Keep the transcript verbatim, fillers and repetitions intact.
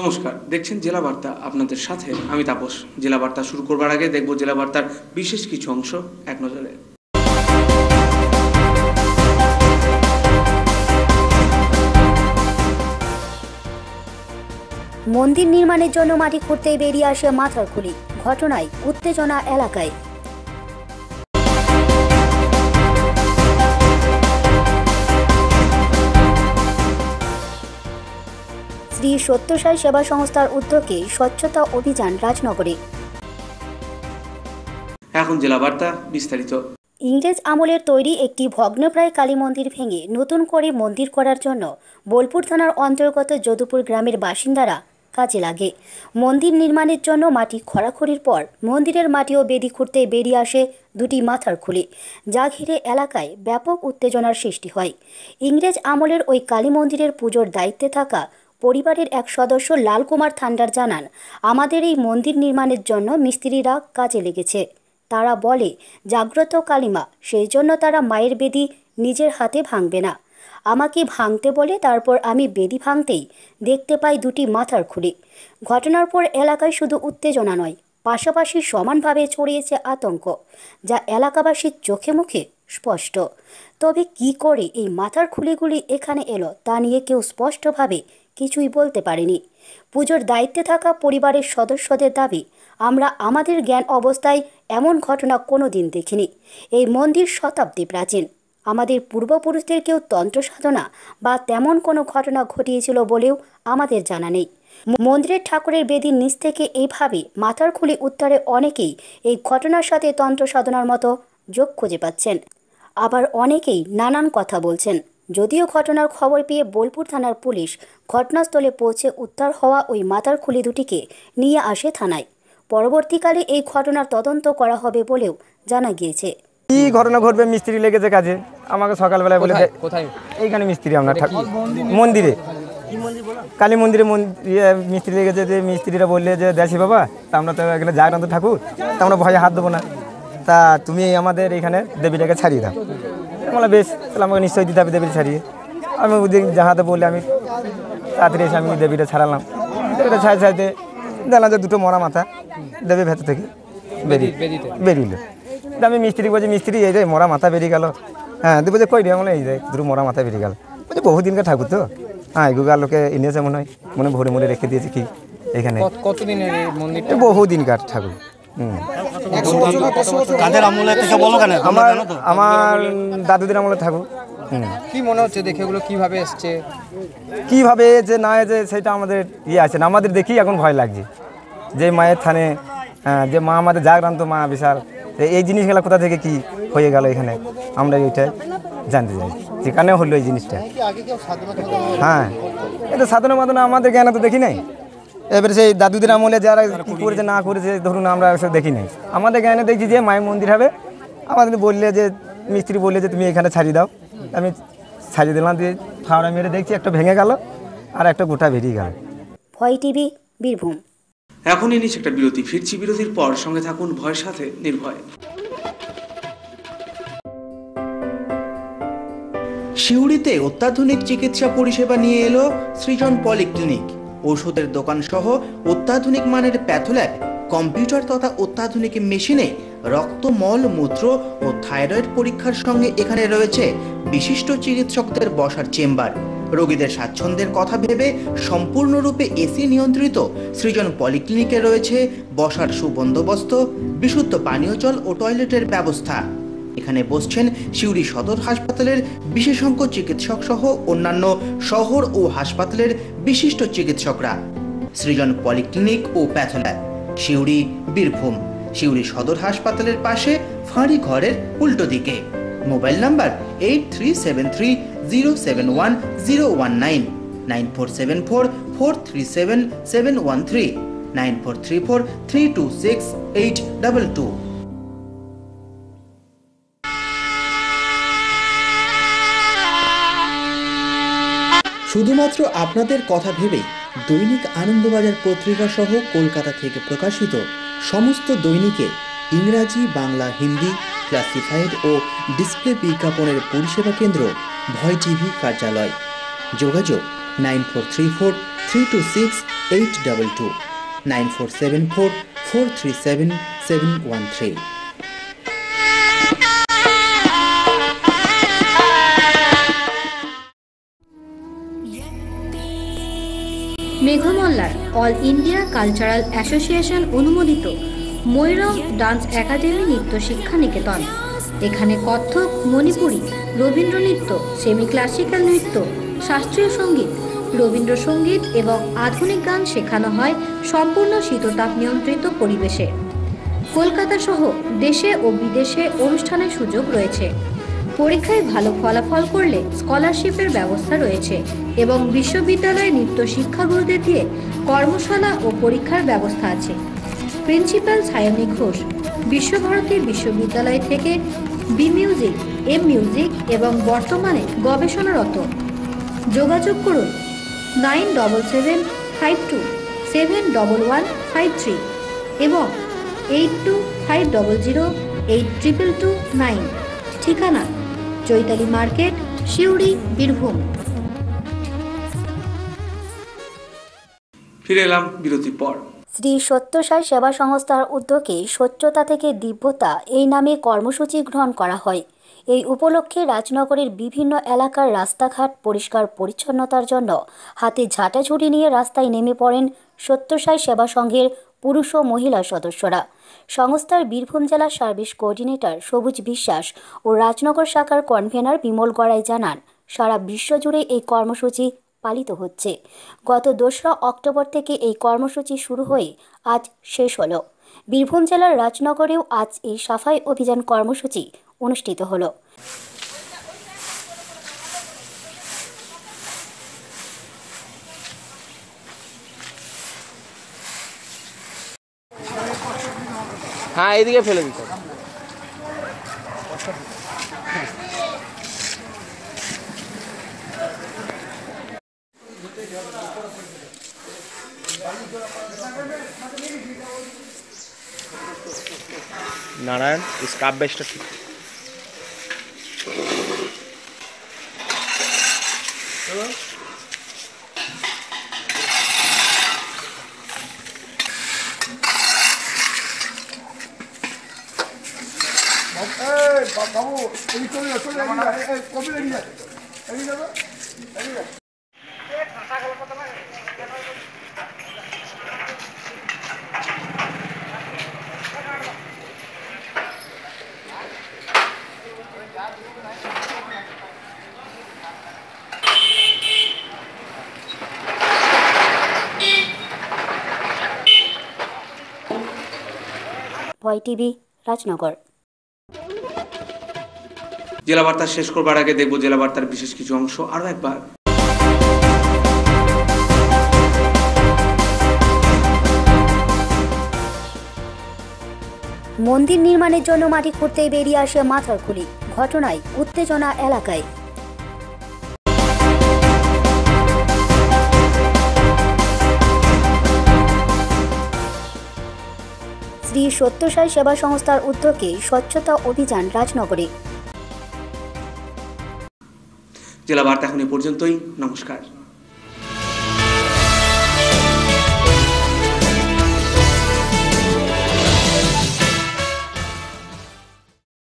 নমস্কার, দেখছেন জেলা বার্তা। আপনাদের সাথে আমি তাপস। জেলা বার্তা শুরু করবার আগে দেখব জেলা বার্তার বিশেষ কিছু অংশ এক নজরে। মন্দির নির্মাণের জন্য মাটি খুঁড়তেই বেরিয়ে আসে মাথারখুলি। ঘটনায় উত্তেজনা এলাকায়। শ্রী সত্যসাই সেবা সংস্থার উদ্যোগে স্বচ্ছতা অভিযান রাজনগরে। এখন জেলা বার্তা বিস্তারিত। ইংরেজ আমলের তৈরি একটি ভগ্নপ্রায় কালী মন্দির ভেঙে নতুন করে মন্দির করার জন্য বোলপুর থানার অন্তর্গত যদুপুর গ্রামের বাসিন্দারা কাজে লাগে। মন্দির নির্মাণের জন্য মাটি খোঁড়াখুড়ির পর মন্দিরের মাটি ও বেদি খুঁড়তে বেরিয়ে আসে দুটি মাথারখুলি, যা ঘিরে এলাকায় ব্যাপক উত্তেজনার সৃষ্টি হয়। ইংরেজ আমলের ওই কালী মন্দিরের পুজোর দায়িত্বে থাকা পরিবারের এক সদস্য লালকুমার থান্ডার জানান, আমাদের এই মন্দির নির্মাণের জন্য মিস্ত্রিরা কাজে লেগেছে। তারা বলে, জাগ্রত কালীমা, সেই জন্য তারা মায়ের বেদি নিজের হাতে ভাঙবে না। আমাকে ভাঙতে বলে তারপর আমি বেদি ভাঙতেই দেখতে পাই দুটি মাথারখুলি। ঘটনার পর এলাকায় শুধু উত্তেজনা নয়, পাশাপাশি সমানভাবে ছড়িয়েছে আতঙ্ক, যা এলাকাবাসীর চোখে মুখে স্পষ্ট। তবে কি করে এই মাথারখুলিগুলি এখানে এলো তা নিয়ে কেউ স্পষ্টভাবে কিছুই বলতে পারেনি। পুজোর দায়িত্বে থাকা পরিবারের সদস্যদের দাবি, আমরা আমাদের জ্ঞান অবস্থায় এমন ঘটনা কোনো দিন দেখিনি। এই মন্দির শতাব্দী প্রাচীন। আমাদের পূর্বপুরুষদের কেউ তন্ত্র সাধনা বা তেমন কোনো ঘটনা ঘটিয়েছিল বলেও আমাদের জানা নেই। মন্দিরের ঠাকুরের বেদির নিচ থেকে এইভাবে মাথারখুলি উদ্ধারে অনেকেই এই ঘটনার সাথে তন্ত্র সাধনার মতো যোগ খুঁজে পাচ্ছেন। আবার অনেকেই নানান কথা বলছেন। যদিও ঘটনার খবর পেয়ে বোলপুর থানার পুলিশ ঘটনাস্থলে পৌঁছে উদ্ধার হওয়া ওই মাথারখুলি দুটিকে নিয়ে আসে থানায়। পরবর্তীকালে এই ঘটনার তদন্ত করা হবে বলেও জানা গিয়েছে। কি ঘটনা ঘটবে, মিস্ত্রি লেগেছে কাজে। আমাকে সকালবেলায় বলে, এইখানে মিস্ত্রি আমরা মন্দিরে কালী মন্দিরে মিস্ত্রি লেগেছে। যে মিস্ত্রিরা বললে যে দেশি বাবা, তা আমরা তো এখানে জাগ্রত ঠাকুর, তা আমরা ভয়ে হাত দেবো না, তা তুমি আমাদের এখানে দেবীটাকে ছাড়িয়ে দাও। বলে বেশ, তাহলে আমাকে নিশ্চয়ই দিতে হবে দেবী ছাড়িয়ে। আমি ওদিন যাহাতে বললে আমি তাড়াতাড়ি এসে আমি দেবীটা ছাড়ালাম। দেবীটা ছাড়ি ছাড়িতে দেখলাম যে দুটো মরা মাথা দেবীর ভেতর থেকে বেরিয়ে বেরিয়েল। আমি মিস্ত্রি বলছি, মিস্ত্রি এই যে মরা মাথা বেরিয়ে গেল। হ্যাঁ, দেবো যে কই রে, বলে এই যে দুটো মরা মাথা বেরিয়ে গেল। বলছে বহুদিনকার ঠাকুর তো, হ্যাঁ এগুলো লোকে এনেছে মনে হয়, মনে ভরে মরে রেখে দিয়েছে কি এখানে। কতদিনের মন্দিরটা? বহুদিনকার ঠাকুর। হুম, আমার আমার দাদুদের আমলে ঠাকুর। কি মনে হচ্ছে দেখে এগুলো কিভাবে এসছে, কিভাবে যে না যে সেটা আমাদের ইয়ে আছে না, আমাদের দেখি এখন ভয় লাগছে। যে মায়ের থানে, যে মা আমাদের জাগ্রান্ত মা বিশাল, এই জিনিসগুলো কোথা থেকে কি হয়ে গেল এখানে, আমরা এইটা জানতে চাই যেখানে হলো এই জিনিসটা। হ্যাঁ, এটা সাধনা মাধনা আমাদের জ্ঞানে তো দেখি নাই। এবারে সেই দাদুদের আমলে যারা কী করেছে না করেছে ধরুন আমরা এসব দেখি নাই। আমাদের জ্ঞানে দেখছি যে মায়ের মন্দির হবে। আমাদের বললে যে মিস্ত্রি বললে যে তুমি এখানে ছাড়িয়ে দাও, আমি ছাড়িয়ে দিলাম। দিয়ে ফাওড়া মেরে দেখছি একটা ভেঙে গেল আর একটা গোটা বেরিয়ে গেল। ভয় টিভি, বীরভূম। এখনই নিচ্ছে একটা বিরতি, ফিরছি বিরতির পর। সঙ্গে থাকুন ভয়ের সাথে নির্ভয়। সিউড়িতে অত্যাধুনিক চিকিৎসা পরিষেবা নিয়ে এলো সৃজন পলিক্লিনিক। ঔষধের দোকান সহ অত্যাধুনিক মানের প্যাথোল্যাব, কম্পিউটার তথা অত্যাধুনিক মেশিনে রক্ত, মল, মূত্র ও থাইরয়েড পরীক্ষার সঙ্গে এখানে রয়েছে বিশিষ্ট চিকিৎসকদের বসার চেম্বার। রোগীদের স্বাচ্ছন্দ্যের কথা ভেবে সম্পূর্ণরূপে এসি নিয়ন্ত্রিত সৃজন পলিক্লিনিকে রয়েছে বসার সুবন্দোবস্ত, বিশুদ্ধ পানীয় জল ও টয়লেটের ব্যবস্থা। এখানে বসছেন সিউড়ি সদর হাসপাতালের বিশেষজ্ঞ চিকিৎসক সহ অন্যান্য শহর ও হাসপাতালের বিশিষ্ট চিকিৎসকরা। সৃজন পলিক্লিনিক ও প্যাথোল্যাব, সিউড়ি, বীরভূম। সিউড়ি সদর হাসপাতালের পাশে ফাঁড়ি ঘরের উল্টো দিকে। Mobile number eight three seven three zero seven one zero one nine, nine four seven four four three seven seven one three, nine four three four three two six eight double two. শুধুমাত্র আপনাদের কথা ভেবেই দৈনিক আনন্দবাজার পত্রিকা সহ কলকাতা থেকে প্রকাশিত সমস্ত দৈনিকে ইংরাজি, বাংলা, হিন্দি, ক্লাসিফাইড ও ডিসপ্লে বিজ্ঞাপনের পরিষেবা কেন্দ্র ভয় টিভি কার্যালয়। যোগাযোগ nine four three four three two six eight double two, nine four seven four four three seven seven one three. Meghmallar all India cultural association অনুমোদিত ময়ূরম ডান্স একাডেমি নৃত্য শিক্ষা নিকেতন। এখানে কত্থক, মণিপুরী, রবীন্দ্র নৃত্য, সেমি ক্লাসিক্যাল নৃত্য, শাস্ত্রীয় সঙ্গীত, রবীন্দ্রসঙ্গীত এবং আধুনিক গান শেখানো হয় সম্পূর্ণ শীততাপ নিয়ন্ত্রিত পরিবেশে। কলকাতা সহ দেশে ও বিদেশে অনুষ্ঠানের সুযোগ রয়েছে। পরীক্ষায় ভালো ফলাফল করলে স্কলারশিপের ব্যবস্থা রয়েছে এবং বিশ্ববিদ্যালয়ে নৃত্য শিক্ষাগুরুদের দিয়ে কর্মশালা ও পরীক্ষার ব্যবস্থা আছে। প্রিন্সিপাল সায়নী ঘোষ বিশ্বভারতী বিশ্ববিদ্যালয় থেকে বি মিউজিক, এম মিউজিক এবং বর্তমানে গবেষণারত। যোগাযোগ করুন nine double seven five two seven double one five three এবং eight two five double zero eight triple two nine. ঠিকানা চৈতালি মার্কেট, শিউড়ি, বীরভূম। ফিরে এলাম বিরতির পর। শ্রী সত্যসাই সেবা সংস্থার উদ্যোগে স্বচ্ছতা থেকে দিব্যতা এই নামে কর্মসূচি গ্রহণ করা হয়। এই উপলক্ষে রাজনগরের বিভিন্ন এলাকার রাস্তাঘাট পরিষ্কার পরিচ্ছন্নতার জন্য হাতে ঝাঁটাঝুড়ি নিয়ে রাস্তায় নেমে পড়েন সত্যসাই সেবা সংঘের পুরুষ ও মহিলা সদস্যরা। সংস্থার বীরভূম জেলা সার্ভিস কোঅর্ডিনেটর সবুজ বিশ্বাস ও রাজনগর শাখার কনভেনার বিমল গড়াই জানান, সারা বিশ্বজুড়ে এই কর্মসূচি পালিত হচ্ছে। গত দোসরা অক্টোবর থেকে এই কর্মসূচি শুরু হয়ে আজ শেষ হলো। বীরভূম জেলার রাজনগরেও আজ এই সাফাই অভিযান কর্মসূচি অনুষ্ঠিত হলো। হ্যাঁ, এদিকে ফেলে দিতে। नारायण इस काव्य ठीक বাবু কবি লেগে যাবে। ভয় টিভি, রাজনগর। জেলা বার্তা শেষ করবার আগে দেখব জেলা বার্তার বিশেষ কিছু অংশ আরো একবার। মন্দির নির্মাণের জন্য মাটি খুঁড়তেই বেরিয়ে আসে মাথারকুলি। ঘটনায় উত্তেজনা এলাকায়। শ্রী সত্যসাই সেবা সংস্থার উদ্যোগে স্বচ্ছতা অভিযান রাজনগরে। জেলা বার্তা এখন এ পর্যন্তই। নমস্কার।